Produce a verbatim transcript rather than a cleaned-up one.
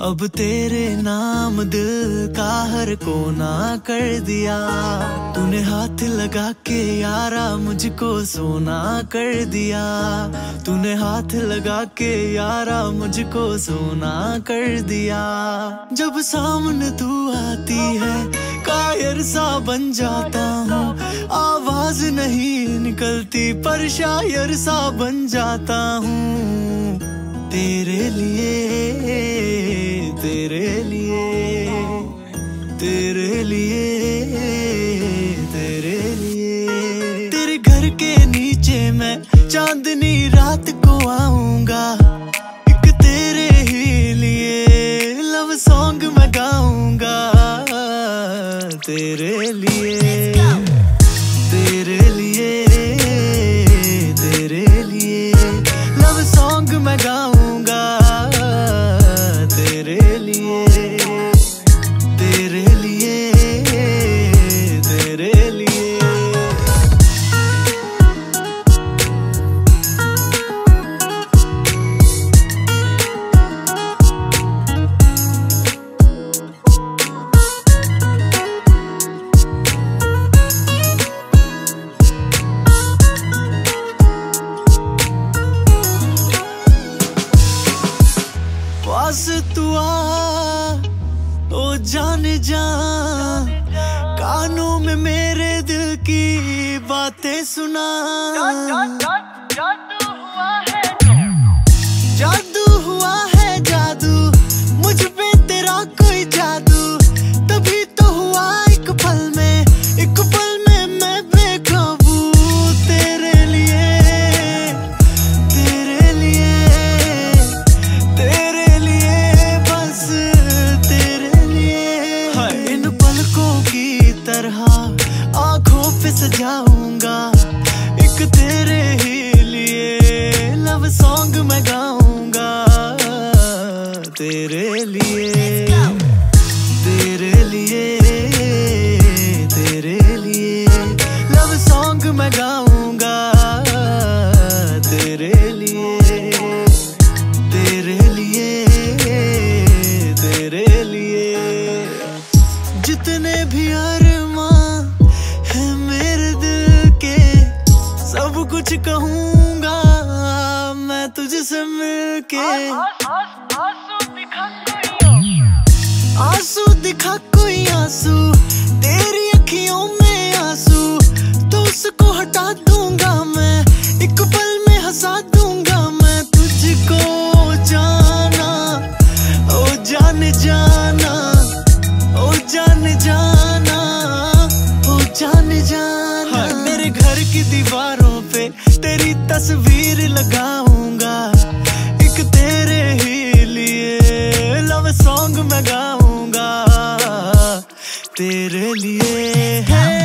अब तेरे नाम दिल का हर कोना कर दिया। तूने हाथ लगा के यारा मुझको सोना कर दिया। तूने हाथ लगा के यारा मुझको सोना कर दिया। जब सामने तू आती है कायर सा बन जाता हूँ। आवाज नहीं निकलती पर शायर सा बन जाता हूँ। तेरे लिए तेरे लिए तेरे लिए तेरे लिए तेरे घर के नीचे मैं चांदनी रात को आऊंगा। एक तेरे ही लिए लव सॉन्ग मैं गाऊंगा। तेरे लिए तेरे लिए तेरे लिए लव सॉन्ग मैं गाऊंगा। तेरे लिए तेरे लिए तेरे लिए पास तू आ ओ जाने जा। कानों में मेरे दिल की बातें सुना। जादू हुआ है जादू हुआ है जादू मुझ पे तेरा कोई जादू। तभी तो हुआ एक पल में एक पल में मैं बेकाबू। तेरे लिए तेरे लिए तेरे लिए बस तेरे लिए इन पलकों की तरह आंखों पे सजाऊंगा। एक तेरे ही लिए लव सॉन्ग मैं गाऊंगा। तेरे लिए तेरे लिए तेरे लिए लव सॉन्ग मैं गाऊंगा। तेरे लिए तेरे लिए तेरे लिए जितने भी अरमां है मेरे दिल के सब कुछ कहूंगा मैं तुझसे मिलके। आंसू दिखा कोई आंसू तेरी अखियों में आंसू तो उसको हटा दूंगा मैं। एक पल में हंसा दूंगा मैं तुझको जाना ओ जान जाना ओ जान जाना ओ जान जाना। मेरे घर की दीवारों पे तेरी तस्वीर लगाऊंगा। एक तेरे ही लिए लव सॉन्ग मैं गाऊंगा। तेरे लिए है